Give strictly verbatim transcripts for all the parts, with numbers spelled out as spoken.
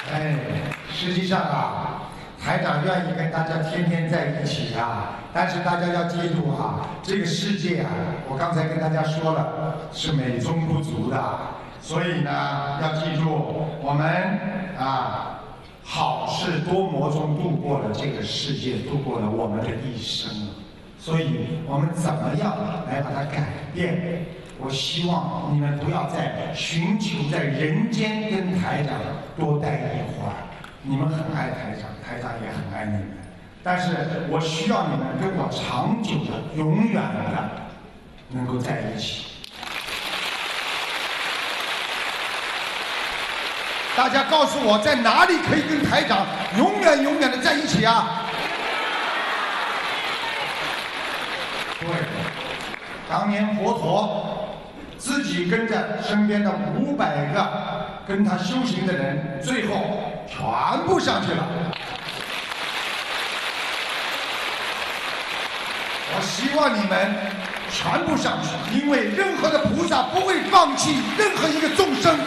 哎，实际上啊，台长愿意跟大家天天在一起啊，但是大家要记住啊，这个世界啊，我刚才跟大家说了，是美中不足的，所以呢，要记住我们啊，好事多磨中度过了这个世界，度过了我们的一生。所以我们怎么样来把它改变？我希望你们不要再寻求在人间跟台长多待一会儿。你们很爱台长，台长也很爱你们，但是我需要你们跟我长久的、永远的能够在一起。大家告诉我，在哪里可以跟台长永远、永远的在一起啊？对，当年佛陀自己跟着身边的五百个跟他修行的人，最后全部上去了。我希望你们全部上去，因为任何的菩萨不会放弃任何一个众生。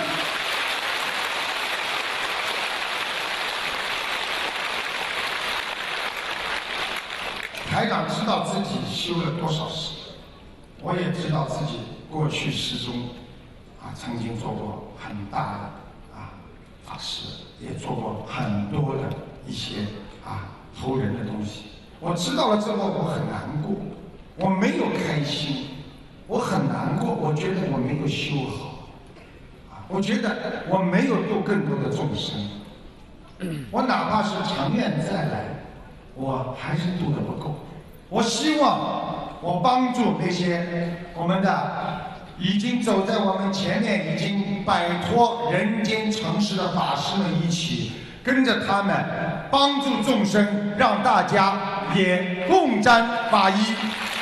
台长知道自己修了多少世，我也知道自己过去世中啊曾经做过很大的啊法事，也做过很多的一些啊投人的东西。我知道了之后，我很难过，我没有开心，我很难过，我觉得我没有修好，啊，我觉得我没有度更多的众生，我哪怕是长愿再来，我还是度得不够。我希望我帮助那些我们的已经走在我们前面、已经摆脱人间尘世的法师们一起，跟着他们帮助众生，让大家也共沾法衣。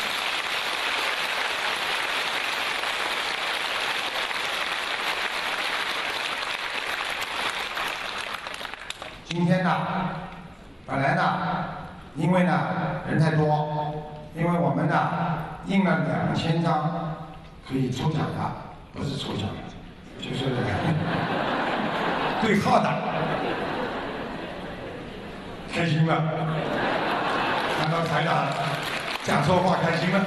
今天呢，本来呢，因为呢人太多，因为我们呢印了两千张可以抽奖的，不是抽奖，就是对号的，开心了。看到台长讲错话，开心了。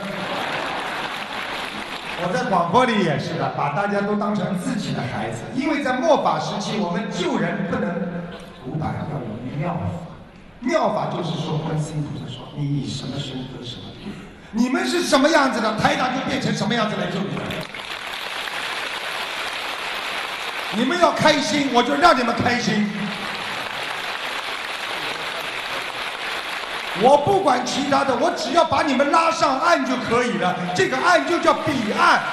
我在广播里也是的，把大家都当成自己的孩子，因为在末法时期，我们救人不能古板，要有妙法。妙法就是说，观世音菩萨说，你以什么身得什么病，你们是什么样子的，台长就变成什么样子来救你们。你们要开心，我就让你们开心。我不管其他的，我只要把你们拉上岸就可以了。这个岸就叫彼岸。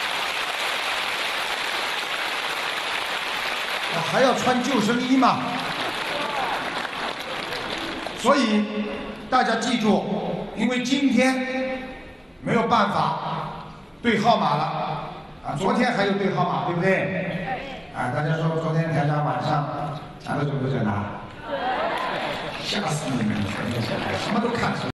我还要穿救生衣吗？所以大家记住，因为今天没有办法对号码了啊，昨天还有对号码，对不对？啊，大家说昨天台长晚上讲的准不准啊？吓死你们！什么都看出。